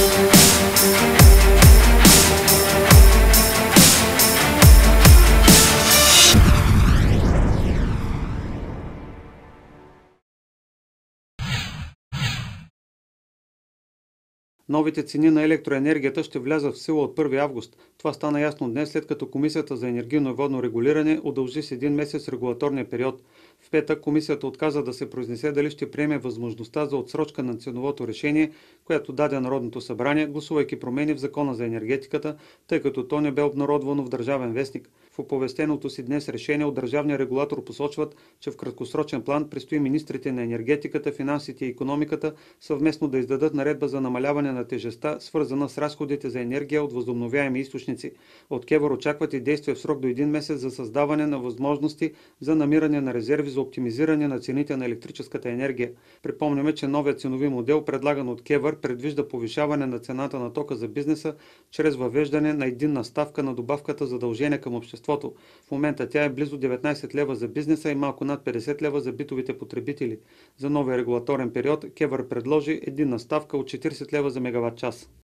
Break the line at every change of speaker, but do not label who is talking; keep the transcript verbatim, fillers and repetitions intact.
Новите цени на електроенергията ще влязат в сила от първи август. Това стана ясно днес, след като Комисията за енергийно и водно регулиране удължи с един месец регулаторния период. В петък Комисията отказа да се произнесе дали ще приеме възможността за отсрочка на ценовото решение, което даде Народното събрание, гласувайки промени в Закона за енергетиката, тъй като то не бе обнародвано в Държавен вестник. В оповестеното си днес решение от държавния регулатор посочват, че в краткосрочен план предстои министрите на енергетиката, финансите и икономиката съвместно да издадат наредба за намаляване на тежестта, свързана с разходите за енергия от възобновяеми източници. От КЕВР очакват и действия в срок до един месец за създаване на възможности за намиране на резерви за оптимизиране на цените на електрическата енергия. Припомняме, че новият ценови модел, предлаган от КЕВР, предвижда повишаване на цената на тока за бизнеса чрез въвеждане на единна ставка на добавката задължение към обществото. В момента тя е близо деветнайсет лева за бизнеса и малко над петдесет лева за битовите потребители. За новия регулаторен период КЕВР предложи единна ставка от четирийсет лева за мегаватт час.